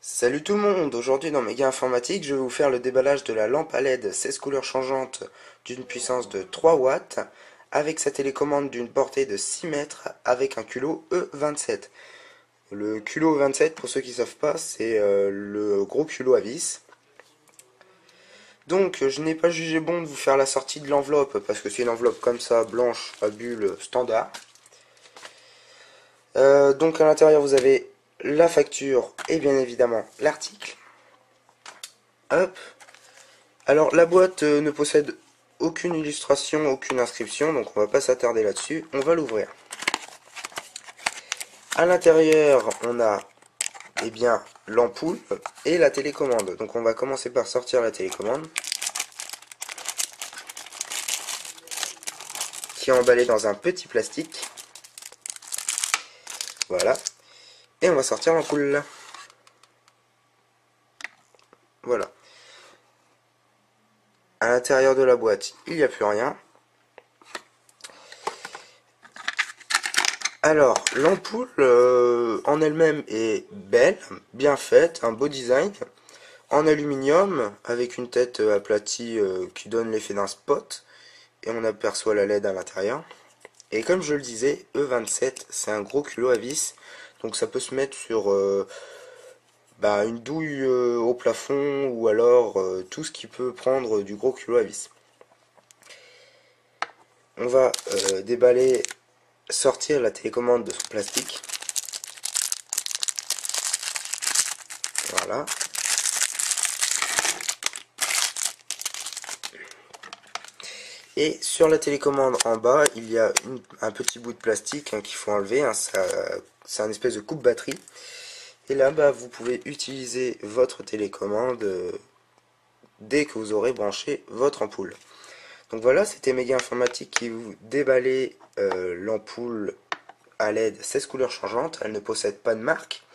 Salut tout le monde, aujourd'hui dans Méga Informatique, je vais vous faire le déballage de la lampe à LED 16 couleurs changeantes d'une puissance de 3 watts avec sa télécommande d'une portée de 6 mètres avec un culot E27. Le culot E27, pour ceux qui ne savent pas, c'est le gros culot à vis. Donc je n'ai pas jugé bon de vous faire la sortie de l'enveloppe parce que c'est une enveloppe comme ça, blanche, à bulle, standard. Donc à l'intérieur vous avez la facture et bien évidemment l'article. Hop. Alors la boîte ne possède aucune illustration, aucune inscription, donc on va pas s'attarder là-dessus. On va l'ouvrir. À l'intérieur, on a eh bien l'ampoule et la télécommande. Donc on va commencer par sortir la télécommande, qui est emballée dans un petit plastique. Voilà. Et on va sortir l'ampoule. Voilà. À l'intérieur de la boîte, il n'y a plus rien. Alors, l'ampoule en elle-même est belle, bien faite, un beau design, en aluminium, avec une tête aplatie qui donne l'effet d'un spot, et on aperçoit la LED à l'intérieur. Et comme je le disais, E27, c'est un gros culot à vis, donc ça peut se mettre sur une douille au plafond, ou alors tout ce qui peut prendre du gros culot à vis. On va déballer, sortir la télécommande de son plastique. Voilà. Et sur la télécommande en bas, il y a un petit bout de plastique qu'il faut enlever. C'est un espèce de coupe-batterie. Et là, vous pouvez utiliser votre télécommande dès que vous aurez branché votre ampoule. Donc voilà, c'était Méga Informatique qui vous déballait l'ampoule à LED 16 couleurs changeantes. Elle ne possède pas de marque.